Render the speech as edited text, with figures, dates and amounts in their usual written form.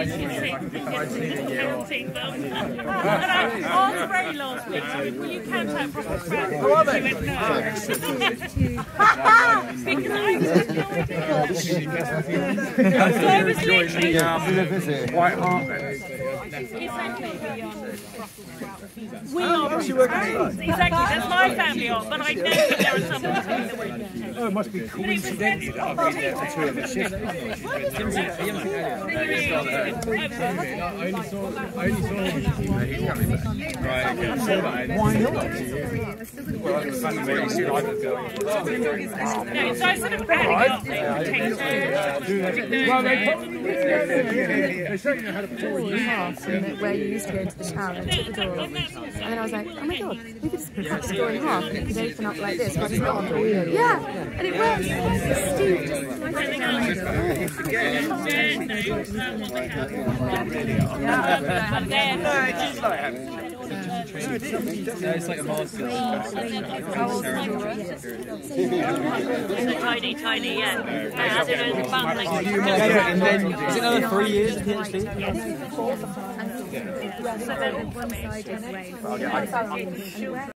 counting them. And I asked Ray last week, will you count out proper crap? How are they? She went, no. Because I was White heart. we are exactly, that's my family art, but I know that there are some between the weekends. Oh, it must be coincidental that I've been there for 2 of the shifts. I only saw him. He's coming back. Right, okay. Why not? Well, I was very soon. No, so I sort of adding up the potatoes. Well, they certainly know how to put it in half. Where you used to go into the shower and shut the door. And then I was like, oh my god, we could just cut the door in half and it could open up like this. But it's not. Yeah, and it works. It's like a master. Tiny, tiny, yeah. Is it another 3 years of PhD? Yes. So then one side is